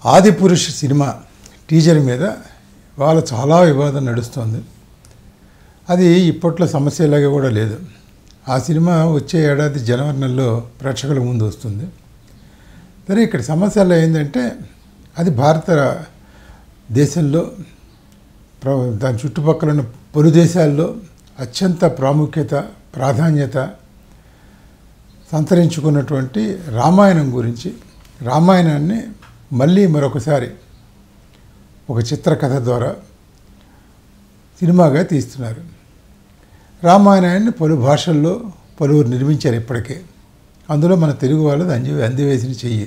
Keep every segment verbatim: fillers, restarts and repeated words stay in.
Adipurush cinema teaser మీద వాళ్ళ చాలా వివాదం నడుస్తుంది. అది ఇప్పట్లో సమస్యలాగా కూడా లేదు. ఆ సినిమా వచ్చే ఏడాది జనవరి నెలలో ప్రేక్షకుల ముందు వస్తుంది. సరే, ఇక్కడ సమస్యలు ఏంటంటే అది భారత దేశంలో దాని చుట్టుపక్కల ఉన్న పలు దేశాల్లో అత్యంత ప్రాముఖ్యత ప్రాధాన్యత సంతరించుకున్నటువంటి రామాయణం గురించి, రామాయణాన్ని మళ్ళీ మరొకసారి ఒక చిత్రకథ ద్వారా సినిమాగా తీస్తున్నారు. రామాయణాన్ని పలు భాషల్లో పలువురు నిర్మించారు ఇప్పటికే. అందులో మన తెలుగు వాళ్ళది అంది అందివేసిన చెయ్యి.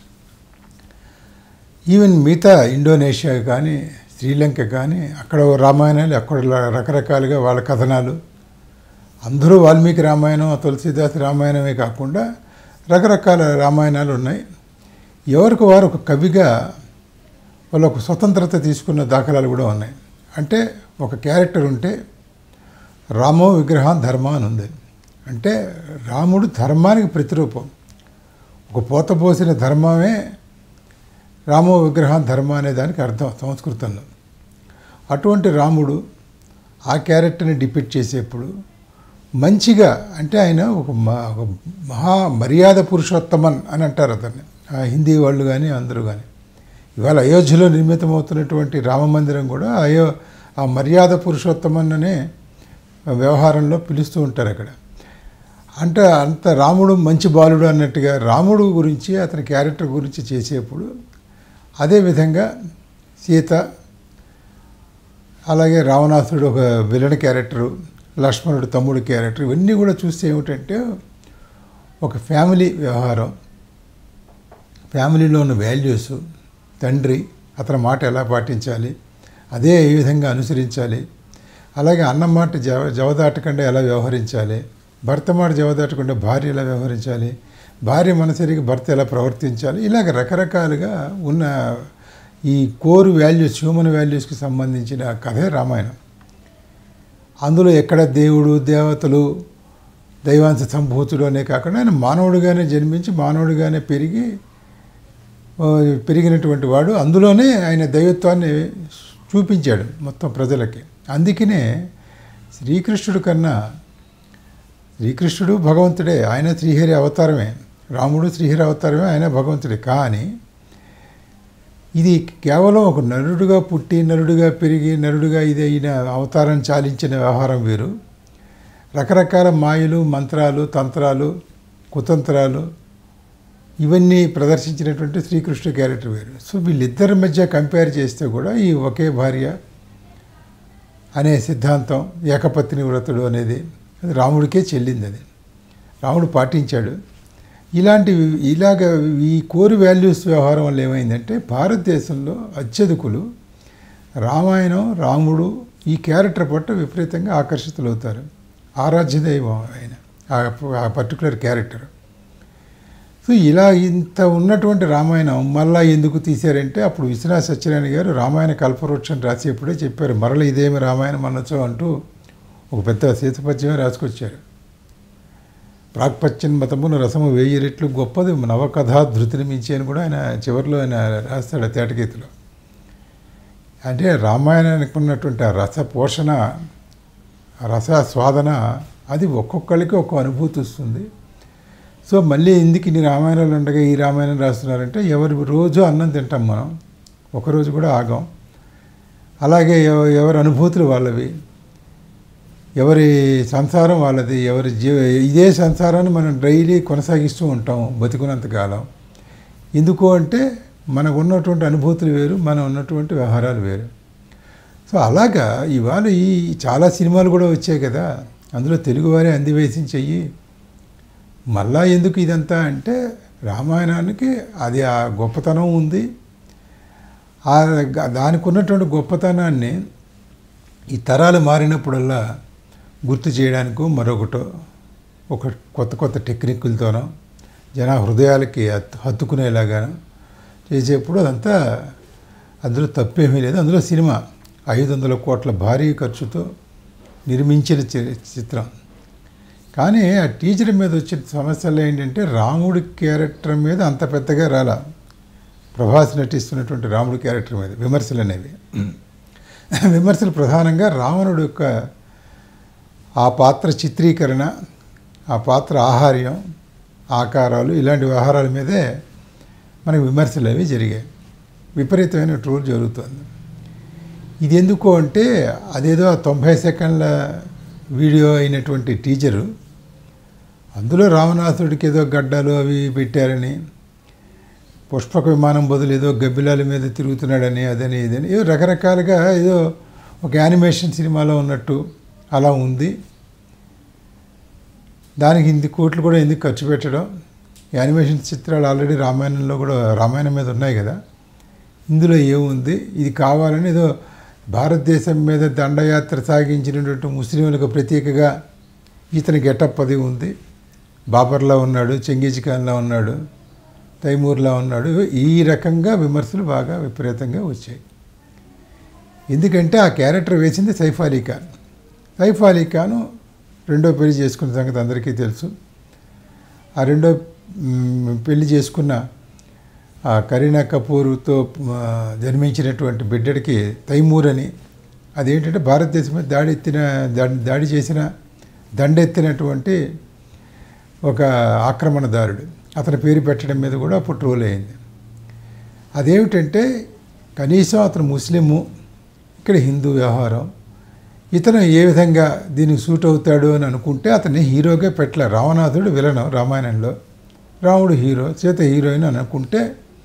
ఈవెన్ మిగతా ఇండోనేషియా కానీ శ్రీలంక కానీ అక్కడ రామాయణాలు, అక్కడ రకరకాలుగా వాళ్ళ కథనాలు, అందరూ వాల్మీకి రామాయణం తులసీదాస్ రామాయణమే కాకుండా రకరకాల రామాయణాలు ఉన్నాయి. ఎవరికి వారు ఒక కవిగా వాళ్ళు ఒక స్వతంత్రత తీసుకున్న దాఖలాలు కూడా ఉన్నాయి. అంటే ఒక క్యారెక్టర్ ఉంటే రామో విగ్రహం ధర్మ అని ఉంది. అంటే రాముడు ధర్మానికి ప్రతిరూపం. ఒక పోతపోసిన ధర్మమే రామో విగ్రహం ధర్మ అనే దానికి అర్థం సంస్కృతంలో. అటువంటి రాముడు ఆ క్యారెక్టర్ని డిపిక్ట్ చేసేప్పుడు మంచిగా, అంటే ఆయన ఒక మహా మర్యాద పురుషోత్తమన్ అని అంటారు అతన్ని, హిందీ వాళ్ళు కానీ అందరూ కానీ. ఇవాళ అయోధ్యలో నిర్మితమవుతున్నటువంటి రామమందిరం కూడా అయో ఆ మర్యాద పురుషోత్తమన్ అనే వ్యవహారంలో పిలుస్తూ ఉంటారు అక్కడ. అంటే అంత రాముడు మంచి బాలుడు అన్నట్టుగా రాముడు గురించి అతని క్యారెక్టర్ గురించి చేసేప్పుడు అదేవిధంగా సీత, అలాగే రావణాసురుడు ఒక విలన్ క్యారెక్టరు, లక్ష్మణుడు తమ్ముడు క్యారెక్టర్, ఇవన్నీ కూడా చూస్తే ఏమిటంటే ఒక ఫ్యామిలీ వ్యవహారం, ఫ్యామిలీలో ఉన్న వాల్యూస్, తండ్రి అతని మాట ఎలా పాటించాలి, అదే ఏ విధంగా అనుసరించాలి, అలాగే అన్న మాట జవ జవదాటకుండా ఎలా వ్యవహరించాలి, భర్త మాట జవదాటకుండా భార్య ఎలా వ్యవహరించాలి, భార్య మనసరికి భర్త ఎలా ప్రవర్తించాలి, ఇలాగ రకరకాలుగా ఉన్న ఈ కోర్ వాల్యూస్, హ్యూమన్ వాల్యూస్కి సంబంధించిన కథే రామాయణం. అందులో ఎక్కడ దేవుడు దేవతలు దైవాంశ సంభూతుడు అనే కాకుండా ఆయన మానవుడిగానే జన్మించి మానవుడిగానే పెరిగి పెరిగినటువంటి వాడు. అందులోనే ఆయన దైవత్వాన్ని చూపించాడు మొత్తం ప్రజలకి. అందుకనే శ్రీకృష్ణుడి కన్నా, శ్రీకృష్ణుడు భగవంతుడే, ఆయన శ్రీహరి అవతారమే, రాముడు శ్రీహరి అవతారమే, ఆయన భగవంతుడే. కానీ ఇది కేవలం ఒక నరుడుగా పుట్టి నరుడుగా పెరిగి నరుడుగా ఇది అయిన అవతారం చాలించిన వ్యవహారం వేరు. రకరకాల మాయలు, మంత్రాలు, తంత్రాలు, కుతంత్రాలు ఇవన్నీ ప్రదర్శించినటువంటి శ్రీకృష్ణ క్యారెక్టర్ వేరు. సో వీళ్ళిద్దరి మధ్య కంపేర్ చేస్తే కూడా ఈ ఒకే భార్య అనే సిద్ధాంతం, ఏకపత్ని వ్రతుడు అనేది అది రాముడికే చెల్లింది. అది రాముడు పాటించాడు. ఇలాంటి ఇలాగ ఈ కోర్ వాల్యూస్ వ్యవహారం వల్ల ఏమైందంటే భారతదేశంలో అత్యధికులు రామాయణం, రాముడు ఈ క్యారెక్టర్ పట్ల విపరీతంగా ఆకర్షితులవుతారు. ఆరాధ్య దైవం ఆయన ఆ పర్టికులర్ క్యారెక్టర్. సో ఇలా ఇంత ఉన్నటువంటి రామాయణం మళ్ళా ఎందుకు తీశారంటే అప్పుడు విశ్వనాథ సత్యనారాయణ గారు రామాయణ కల్పవృక్షం రాసేప్పుడే చెప్పారు, మరల ఇదేమి రామాయణం అనొచ్చు అంటూ ఒక పెద్ద శీతపద్యమే రాసుకొచ్చారు. ప్రాక్పశ్చిన్మతమును రసము వేయి రెట్లు గొప్పది నవకథా ధృతిని మించి అని కూడా ఆయన చివరిలో ఆయన రాస్తాడు తేటగీతలో. అంటే రామాయణానికి ఉన్నటువంటి ఆ రస పోషణ, రస స్వాదన అది ఒక్కొక్కరికి ఒక్కో అనుభూతి వస్తుంది. సో మళ్ళీ ఎందుకు ఇన్ని రామాయణాలు ఉండగా ఈ రామాయణం రాస్తున్నారంటే ఎవరి రోజు అన్నం తింటాం మనం, ఒకరోజు కూడా ఆగం. అలాగే ఎవరి అనుభూతులు వాళ్ళవి, ఎవరి సంసారం వాళ్ళది, ఎవరి జీవ ఇదే సంసారాన్ని మనం డైలీ కొనసాగిస్తూ ఉంటాం బతికున్నంతకాలం. ఎందుకు అంటే మనకు ఉన్నటువంటి అనుభూతులు వేరు, మనం ఉన్నటువంటి వ్యవహారాలు వేరు. సో అలాగా ఇవాళ ఈ చాలా సినిమాలు కూడా వచ్చాయి కదా, అందులో తెలుగువారే అందివేసి చెయ్యి. మళ్ళా ఎందుకు ఇదంతా అంటే రామాయణానికి అది ఆ గొప్పతనం ఉంది. ఆ దానికి ఉన్నటువంటి గొప్పతనాన్ని ఈ తరాలు మారినప్పుడల్లా గుర్తు చేయడానికో మరొకటో ఒక కొత్త కొత్త టెక్నిక్కులతోనో జన హృదయాలకి హత్తుకునేలాగానో చేసేప్పుడు అదంతా అందులో తప్పేమీ లేదు. అందులో సినిమా ఐదు వందల కోట్ల భారీ ఖర్చుతో నిర్మించిన చిత్రం. కానీ ఆ టీచర్ మీద వచ్చిన సమస్యలు ఏంటంటే రాముడి క్యారెక్టర్ మీద అంత పెద్దగా రాలా. ప్రభాస్ నటిస్తున్నటువంటి రాముడు క్యారెక్టర్ మీద విమర్శలు అనేవి. విమర్శలు ప్రధానంగా రావణుడు యొక్క ఆ పాత్ర చిత్రీకరణ, ఆ పాత్ర ఆహార్యం, ఆకారాలు, ఇలాంటి వ్యవహారాల మీదే మనకు విమర్శలు అవి జరిగాయి. విపరీతమైన ట్రోల్ జరుగుతుంది. ఇది ఎందుకు అంటే అదేదో తొంభై సెకండ్ల వీడియో అయినటువంటి టీజరు, అందులో రావణాసుడికి ఏదో గడ్డలు అవి పెట్టారని, పుష్పక విమానం బదులు ఏదో గబ్బిలాల మీద తిరుగుతున్నాడని, అదని ఇదని ఏదో రకరకాలుగా ఏదో ఒక యానిమేషన్ సినిమాలో ఉన్నట్టు అలా ఉంది. దానికి ఇన్ని కోట్లు కూడా ఎందుకు ఖర్చు పెట్టడం? యానిమేషన్ చిత్రాలు ఆల్రెడీ రామాయణంలో కూడా రామాయణం మీద ఉన్నాయి కదా, ఇందులో ఏముంది? ఇది కావాలని ఏదో భారతదేశం మీద దండయాత్ర సాగించినటువంటి ముస్లింలకు ప్రత్యేకగా ఇతని గెటప్ అది ఉంది. బాబర్లా ఉన్నాడు, చెంగీజ్ ఖాన్లా ఉన్నాడు, తైమూర్లా ఉన్నాడు. ఈ రకంగా విమర్శలు బాగా విపరీతంగా వచ్చాయి. ఎందుకంటే ఆ క్యారెక్టర్ వేసింది సైఫ్ అలీ ఖాన్. సైఫ్ అలీ ఖాను రెండో పెళ్లి చేసుకున్న సంగతి అందరికీ తెలుసు. ఆ రెండో పెళ్లి చేసుకున్న ఆ కరీనా కపూర్తో జన్మించినటువంటి బిడ్డడికి తైమూర్ అని, అదేంటంటే భారతదేశం మీద దాడి ఎత్తిన దాడి చేసిన దండెత్తినటువంటి ఒక ఆక్రమణదారుడు. అతని పేరు పెట్టడం మీద కూడా అప్పుడు ట్రోల్ అయింది. అదేమిటంటే కనీసం అతను ముస్లిము, ఇక్కడ హిందూ వ్యవహారం, ఇతను ఏ విధంగా దీనికి సూట్ అవుతాడు అని అనుకుంటే అతన్ని హీరోగా పెట్టలే. రావణాసుడు విలనం రామాయణంలో, రాముడు హీరో, సీత హీరోయిన్ అని అనుకుంటే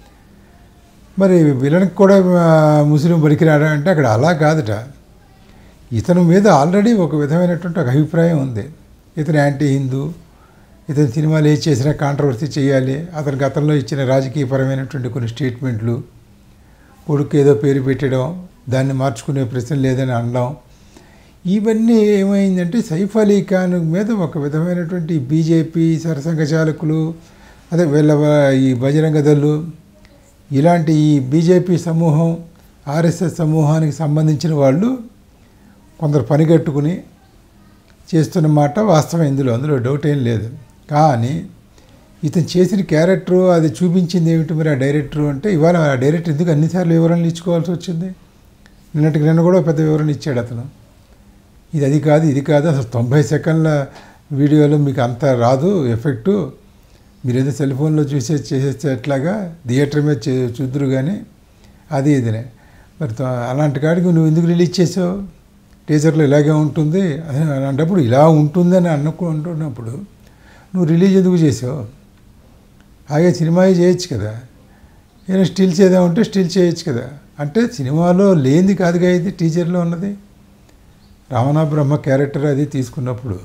మరి విలన్కి కూడా ముస్లిం బలికిరాడా అంటే అక్కడ అలా కాదుట. ఇతని మీద ఆల్రెడీ ఒక విధమైనటువంటి ఒక అభిప్రాయం ఉంది. ఇతను యాంటీ హిందూ, ఇతని సినిమాలు ఏది చేసినా కాంట్రవర్సీ చేయాలి, అతని గతంలో ఇచ్చిన రాజకీయపరమైనటువంటి కొన్ని స్టేట్మెంట్లు, కొడుకు ఏదో పేరు పెట్టడం, దాన్ని మార్చుకునే ప్రశ్న లేదని అనడం, ఇవన్నీ ఏమైందంటే సైఫ్ అలీ ఖాన్ మీద ఒక విధమైనటువంటి బీజేపీ సరసంఘ చాలకులు, అదే వీళ్ళ ఈ బజరంగ దళ్ళు, ఇలాంటి ఈ బీజేపీ సమూహం, ఆర్ఎస్ఎస్ సమూహానికి సంబంధించిన వాళ్ళు కొందరు పనిగట్టుకుని చేస్తున్న మాట వాస్తవం. ఇందులో అందులో డౌట్ ఏం లేదు. కానీ ఇతను చేసిన క్యారెక్టరు అది చూపించింది ఏమిటి మరి ఆ డైరెక్టరు అంటే, ఇవాళ ఆ డైరెక్టర్ ఎందుకు అన్నిసార్లు వివరణలు ఇచ్చుకోవాల్సి వచ్చింది? నిన్నటికి నిన్న కూడా పెద్ద వివరణ ఇచ్చాడు అతను. ఇది అది కాదు, ఇది కాదు, అసలు తొంభై సెకండ్ల వీడియోలో మీకు అంత రాదు ఎఫెక్టు, మీరు ఏదో సెల్ ఫోన్లో చూసే చేసేస్తే ఎట్లాగా, థియేటర్ మీద చే చూద్దరు కానీ అది ఇదినే. మరి అలాంటి కాడికి నువ్వు ఎందుకు రిలీజ్ చేసావు? టీజర్లో ఇలాగే ఉంటుంది అలాంటప్పుడు, ఇలా ఉంటుందని అనుకుంటున్నప్పుడు నువ్వు రిలీజ్ ఎందుకు చేసావు? అలాగే సినిమా చేయొచ్చు కదా, ఏదైనా స్టిల్స్ ఏదో ఉంటే స్టిల్ చేయొచ్చు కదా. అంటే సినిమాలో లేనిది కాదుగా ఇది టీజర్లో ఉన్నది. రావణ బ్రహ్మ క్యారెక్టర్ అది తీసుకున్నప్పుడు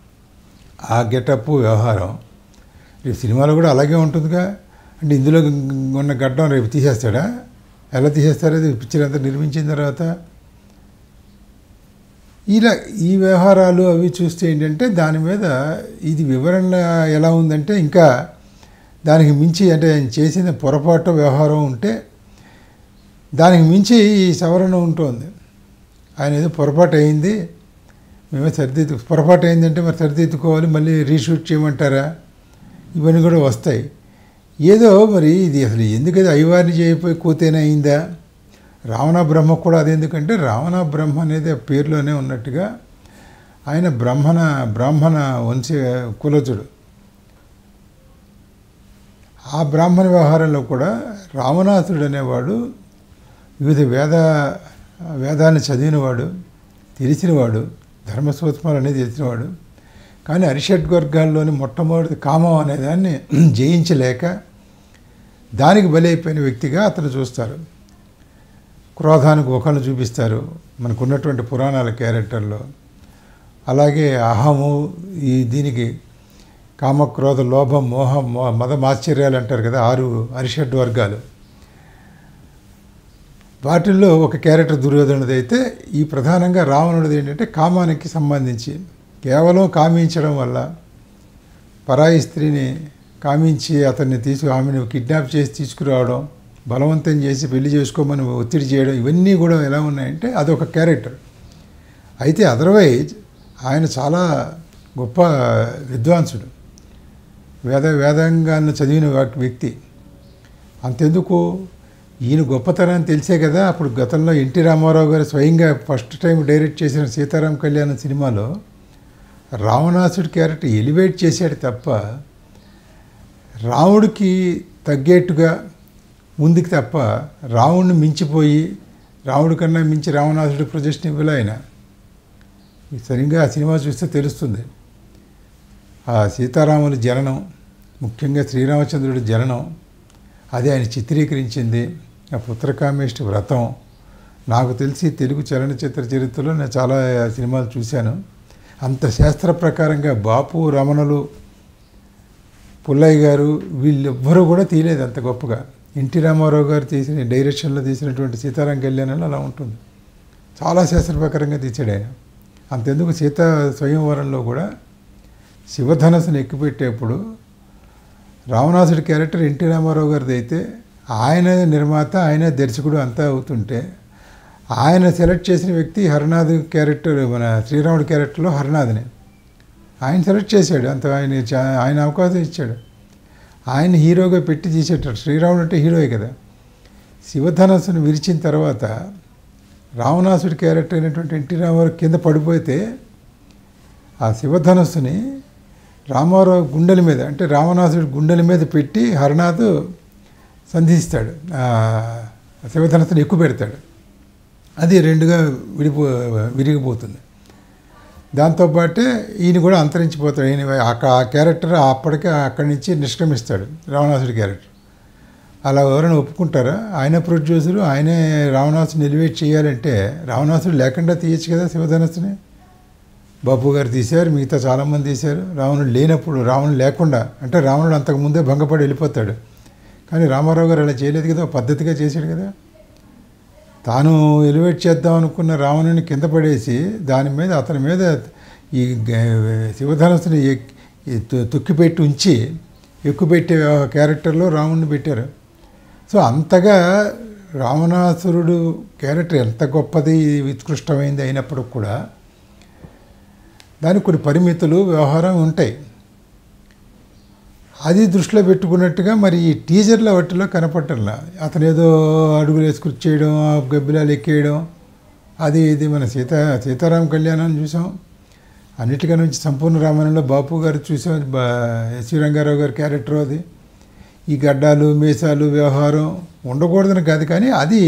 ఆ గెటప్ వ్యవహారం రేపు సినిమాలో కూడా అలాగే ఉంటుందిగా. అంటే ఇందులో ఉన్న గడ్డం రేపు తీసేస్తాడా? ఎలా తీసేస్తారో అది పిక్చర్ అంతా నిర్మించిన తర్వాత. ఇలా ఈ వ్యవహారాలు అవి చూస్తే ఏంటంటే దాని మీద ఇది వివరణ ఎలా ఉందంటే ఇంకా దానికి మించి, అంటే ఆయన చేసిన పొరపాటు వ్యవహారం ఉంటే దానికి మించి ఈ సవరణ ఉంటుంది. ఆయన ఏదో పొరపాటు అయింది, మేమే సరిదిద్దు పొరపాటు అయిందంటే మరి సరిదిద్దుకోవాలి, మళ్ళీ రీషూట్ చేయమంటారా? ఇవన్నీ కూడా వస్తాయి. ఏదో మరి ఇది అసలు ఎందుకది అయ్యవారిని చేయకపోయి కూతేనే అయిందా? రావణ బ్రహ్మ కూడా అదెందుకంటే రావణ బ్రహ్మ అనేది ఆ పేరులోనే ఉన్నట్టుగా ఆయన బ్రహ్మణ బ్రాహ్మణ వంశ కులజుడు. ఆ బ్రాహ్మణ వ్యవహారంలో కూడా రావణాసుడు అనేవాడు వివిధ వేద వేదాన్ని చదివినవాడు, తెలిసినవాడు, ధర్మసూత్రాలు అనేది తెలిసినవాడు. కానీ అరిషడ్వర్గాల్లోని మొట్టమొదటి కామం అనేదాన్ని జయించలేక దానికి బలైపోయిన వ్యక్తిగా అతను చూస్తారు. క్రోధానికి ఒకళ్ళు చూపిస్తారు మనకున్నటువంటి పురాణాల క్యారెక్టర్లో. అలాగే అహము, ఈ దీనికి కామక్రోధ లోభం మోహం మదమాశ్చర్యాలు అంటారు కదా, ఆరు అరిషడ్ వర్గాలు. వాటిల్లో ఒక క్యారెక్టర్ దుర్యోధనుడిది అయితే ఈ ప్రధానంగా రావణుడిది ఏంటంటే కామానికి సంబంధించి కేవలం కామించడం వల్ల, పరాయి స్త్రీని కామించి అతన్ని తీసుకు ఆమెను కిడ్నాప్ చేసి తీసుకురావడం, బలవంతం చేసి పెళ్లి చేసుకోమని ఒత్తిడి చేయడం, ఇవన్నీ కూడా ఎలా ఉన్నాయంటే అదొక క్యారెక్టర్. అయితే అదర్వైజ్ ఆయన చాలా గొప్ప విద్వాంసుడు, వేద వేదాంగాన్ని చదివిన వ్యక్తి. అంతెందుకు, ఈయన గొప్పతనాన్ని తెలిసే కదా అప్పుడు గతంలో ఎన్టీ రామారావు గారు స్వయంగా ఫస్ట్ టైం డైరెక్ట్ చేసిన సీతారాం కళ్యాణం సినిమాలో రావణాసుడి క్యారెక్టర్ ఎలివేట్ చేశాడు తప్ప రాముడికి తగ్గేట్టుగా ముందుకు తప్ప రావణ్ణి మించిపోయి రాముడి కన్నా మించి రావణాసుడి ప్రొజెక్షన్ ఇవ్వలే ఆయన. సరిగ్గా ఆ సినిమా చూస్తే తెలుస్తుంది. ఆ సీతారాముల జననం, ముఖ్యంగా శ్రీరామచంద్రుడి జననం, అది ఆయన చిత్రీకరించింది. ఆ పుత్రకామేష్టి వ్రతం, నాకు తెలిసి తెలుగు చలనచిత్ర చరిత్రలో నేను చాలా సినిమాలు చూశాను. అంత శాస్త్ర ప్రకారంగా బాపు, రమణులు, పుల్లయ్య గారు వీళ్ళెవ్వరూ కూడా తీయలేదు అంత గొప్పగా. ఎన్టీ రామారావు గారు తీసిన డైరెక్షన్లో తీసినటువంటి సీతారాం కళ్యాణంలో అలా ఉంటుంది. చాలా శాస్త్ర ప్రకారంగా తీసాడు ఆయన. అంతెందుకు సీతా స్వయంవరంలో కూడా శివధనస్సును ఎక్కుపెట్టేప్పుడు రావణాసుడి క్యారెక్టర్ ఎన్టీ రామారావు గారిది అయితే ఆయన నిర్మాత, ఆయన దర్శకుడు అంతా అవుతుంటే ఆయన సెలెక్ట్ చేసిన వ్యక్తి హరనాథ్ క్యారెక్టర్, మన శ్రీరాముడి క్యారెక్టర్లో హరనాథ్ని ఆయన సెలెక్ట్ చేశాడు. అంత ఆయన ఆయన అవకాశం ఇచ్చాడు. ఆయన హీరోగా పెట్టి తీసేటాడు. శ్రీరాముడు అంటే హీరోయే కదా. శివధనస్సును విరిచిన తర్వాత రావణాసుడి క్యారెక్టర్ అయినటువంటి ఎన్టీ రామారావు కింద పడిపోతే ఆ శివధనస్సుని రామారావు గుండెల మీద, అంటే రావణాసుడి గుండెల మీద పెట్టి హరనాథ్ సంధిస్తాడు, శివధనస్సుని ఎక్కువ పెడతాడు. అది రెండుగా విడిపో విరిగిపోతుంది. దాంతోపాటే ఈయన కూడా అంతరించిపోతాడు. ఈయన ఆ క్యారెక్టర్ అప్పటికే అక్కడి నుంచి నిష్క్రమిస్తాడు, రావణాసుడి క్యారెక్టర్. అలా ఎవరైనా ఒప్పుకుంటారా? ఆయన ప్రొడ్యూసరు, ఆయనే రావణాసుని ఎలివేట్ చేయాలంటే రావణాసుడు లేకుండా తీయచ్చు కదా శివధనస్సుని. బాపు గారు తీశారు, మిగతా చాలామంది తీశారు. రావణుడు లేనప్పుడు, రావణుడు లేకుండా, అంటే రావణుడు అంతకుముందే భంగపడి వెళ్ళిపోతాడు. కానీ రామారావు గారు అలా చేయలేదు కదా, పద్ధతిగా చేశాడు కదా. తాను ఎలివేట్ చేద్దాం అనుకున్న రావణుని కింద పడేసి దాని మీద, అతని మీద ఈ శివధనస్సుని తొక్కిపెట్టి ఉంచి ఎక్కుపెట్టే క్యారెక్టర్లో రావణుని పెట్టారు. సో అంతగా రావణాసురుడు క్యారెక్టర్ ఎంత గొప్పది, ఉత్కృష్టమైంది అయినప్పుడు కూడా దానికి కొన్ని పరిమితులు, వ్యవహారం ఉంటాయి. అది దృష్టిలో పెట్టుకున్నట్టుగా మరి ఈ టీజర్ల వాటిలో కనపట్టల్లా. అతను ఏదో అడుగులు వేసుకుని చేయడం, గబ్బిలాలు ఎక్కేయడం, అది ఇది. మన సీతా సీతారాం కళ్యాణాన్ని చూసాం. అన్నిటికీ నుంచి సంపూర్ణ రామాయణంలో బాపు గారు చూసాం, ఎస్వి రంగారావు గారి క్యారెక్టర్. అది ఈ గడ్డాలు, మీసాలు, వ్యవహారం ఉండకూడదని కాదు, కానీ అది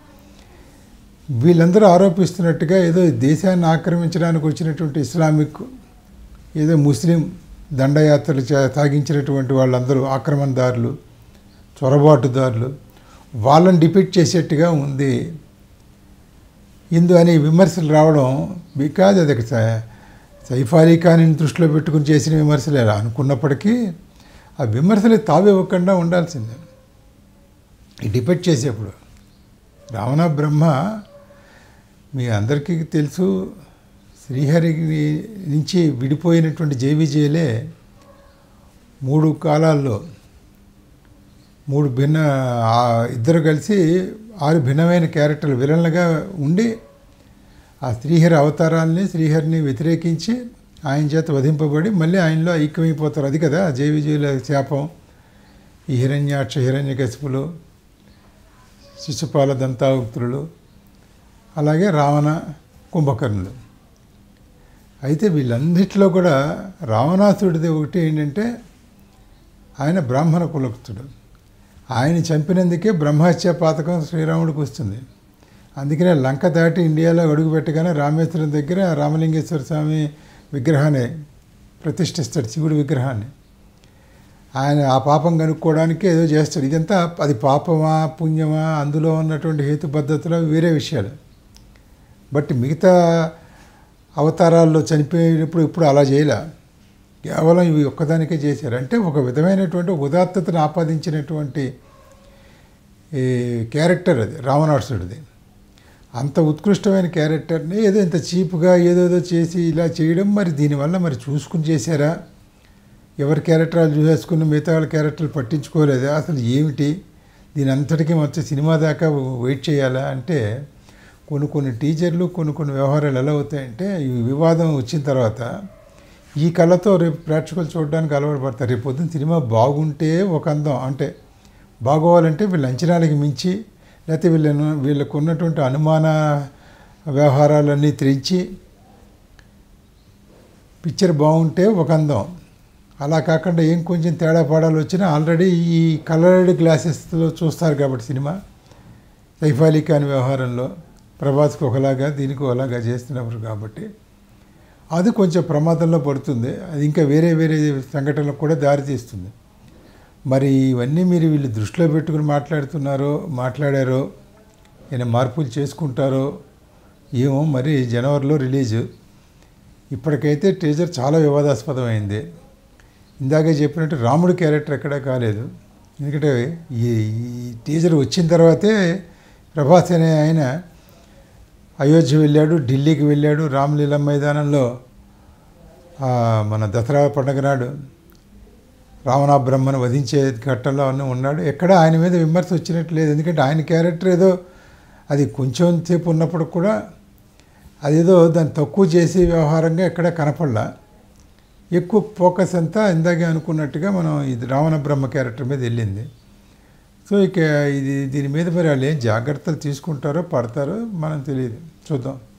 వీళ్ళందరూ ఆరోపిస్తున్నట్టుగా ఏదో దేశాన్ని ఆక్రమించడానికి వచ్చినటువంటి ఇస్లామిక్, ఏదో ముస్లిం దండయాత్రలు సాగించినటువంటి వాళ్ళందరూ ఆక్రమణదారులు, చొరబాటుదారులు, వాళ్ళని డిపిక్ట్ చేసేట్టుగా ఉంది ఇందు అని విమర్శలు రావడం. బికాజ్ అది సైఫ్ అలీ ఖాన్ని దృష్టిలో పెట్టుకుని చేసిన విమర్శలు ఎలా అనుకున్నప్పటికీ ఆ విమర్శలు తావివ్వకుండా ఉండాల్సిందే. ఈ డిపెక్ట్ చేసేప్పుడు రావణ బ్రహ్మ మీ అందరికీ తెలుసు, శ్రీహరి నుంచి విడిపోయినటువంటి జేవిజేలే మూడు కాలాల్లో మూడు భిన్న ఇద్దరు కలిసి ఆరు భిన్నమైన క్యారెక్టర్లు విలన్లుగా ఉండి ఆ శ్రీహరి అవతారాలని, శ్రీహరిని వ్యతిరేకించి ఆయన చేత వధింపబడి మళ్ళీ ఆయనలో ఐక్యమైపోతారు. అది కదా జేవిజేల శాపం. ఈ హిరణ్యాక్ష, హిరణ్యకశిపులు, శిశుపాల దంతావక్తులు, అలాగే రావణ, కుంభకర్ణులు. అయితే వీళ్ళన్నిటిలో కూడా రావణాసుడిది ఒకటి ఏంటంటే ఆయన బ్రాహ్మణ కులస్తుడు. ఆయన చంపినందుకే బ్రహ్మహత్య పాతకం శ్రీరాముడికి వస్తుంది. అందుకనే లంక దాటి ఇండియాలో అడుగుపెట్టగానే రామేశ్వరం దగ్గర రామలింగేశ్వర స్వామి విగ్రహాన్ని ప్రతిష్ఠిస్తాడు, శివుడి విగ్రహాన్ని. ఆయన ఆ పాపం కనుక్కోవడానికి ఏదో చేస్తాడు. ఇదంతా అది పాపమా పుణ్యమా అందులో ఉన్నటువంటి హేతుబద్ధతలో వేరే విషయాలు. బట్ మిగతా అవతారాల్లో చనిపోయినప్పుడు ఇప్పుడు అలా చేయలే, కేవలం ఇవి ఒక్కదానికే చేశారు. అంటే ఒక విధమైనటువంటి ఉదాత్తతను ఆపాదించినటువంటి ఈ క్యారెక్టర్ అది రావణాసుడిది. అంత ఉత్కృష్టమైన క్యారెక్టర్ని ఏదో ఇంత చీప్గా ఏదోదో చేసి ఇలా చేయడం, మరి దీనివల్ల మరి చూసుకుని చేశారా, ఎవరి క్యారెక్టర్లు చూసేసుకుని మిగతా వాళ్ళ క్యారెక్టర్లు పట్టించుకోలేదా, అసలు ఏమిటి దీని అంతటికీ మొత్తం సినిమా దాకా వెయిట్ చేయాలా అంటే కొన్ని కొన్ని టీచర్లు కొన్ని కొన్ని వ్యవహారాలు ఎలా అవుతాయంటే ఈ వివాదం వచ్చిన తర్వాత ఈ కళతో రేపు ప్రేక్షకులు చూడడానికి అలవాటు పడతారు. రేపు పొద్దున్న సినిమా బాగుంటే ఒక అందం, అంటే బాగోవాలంటే వీళ్ళ అంచనాలకు మించి, లేకపోతే వీళ్ళను వీళ్ళకు ఉన్నటువంటి అనుమాన వ్యవహారాలన్నీ తెరించి పిక్చర్ బాగుంటే ఒక అందం. అలా కాకుండా ఏం కొంచెం తేడా పాడాలు వచ్చినా ఆల్రెడీ ఈ కలర్డ్ గ్లాసెస్లో చూస్తారు కాబట్టి సినిమా సైఫ్ అలీ ఖాన్ వ్యవహారంలో ప్రభాస్కి ఒకలాగా దీనికి ఒకలాగా చేస్తున్నప్పుడు కాబట్టి అది కొంచెం ప్రమాదంలో పడుతుంది. అది ఇంకా వేరే వేరే సంఘటనలకు కూడా దారితీస్తుంది. మరి ఇవన్నీ మీరు వీళ్ళు దృష్టిలో పెట్టుకుని మాట్లాడుతున్నారో మాట్లాడారో ఏమైనా మార్పులు చేసుకుంటారో ఏమో. మరి జనవరిలో రిలీజు. ఇప్పటికైతే టీజర్ చాలా వివాదాస్పదమైంది. ఇందాకే చెప్పినట్టు రాముడి క్యారెక్టర్ ఎక్కడా కాలేదు. ఎందుకంటే ఈ టీజర్ వచ్చిన తర్వాతే ప్రభాస్ అనే ఆయన అయోధ్య వెళ్ళాడు, ఢిల్లీకి వెళ్ళాడు, రామలీల మైదానంలో మన దసరా పండుగ నాడు రావణ బ్రహ్మను వధించే ఘట్టంలో అన్నీ ఉన్నాడు. ఎక్కడ ఆయన మీద విమర్శ వచ్చినట్టు లేదు. ఎందుకంటే ఆయన క్యారెక్టర్ ఏదో అది కొంచెం సేపు ఉన్నప్పుడు కూడా అదేదో దాన్ని తక్కువ చేసే వ్యవహారంగా ఎక్కడ కనపడలా. ఎక్కువ ఫోకస్ అంతా ఇందాకే అనుకున్నట్టుగా మనం ఇది రావణ బ్రహ్మ క్యారెక్టర్ మీద వెళ్ళింది. సో ఇక ఇది దీని మీద మరి వాళ్ళు ఏం జాగ్రత్తలు తీసుకుంటారో పడతారో మనం తెలియదు. చూద్దాం.